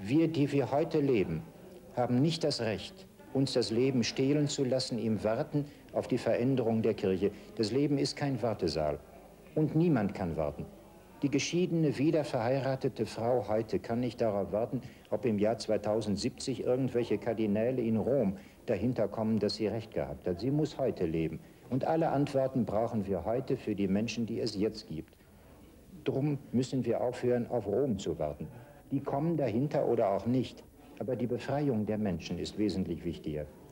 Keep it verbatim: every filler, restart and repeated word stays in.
Wir, die wir heute leben, haben nicht das Recht, uns das Leben stehlen zu lassen im Warten auf die Veränderung der Kirche. Das Leben ist kein Wartesaal und niemand kann warten. Die geschiedene, wieder verheiratete Frau heute kann nicht darauf warten, ob im Jahr zweitausendsiebzig irgendwelche Kardinäle in Rom dahinter kommen, dass sie recht gehabt hat. Sie muss heute leben. Und alle Antworten brauchen wir heute für die Menschen, die es jetzt gibt. Drum müssen wir aufhören, auf Rom zu warten. Die kommen dahinter oder auch nicht. Aber die Befreiung der Menschen ist wesentlich wichtiger.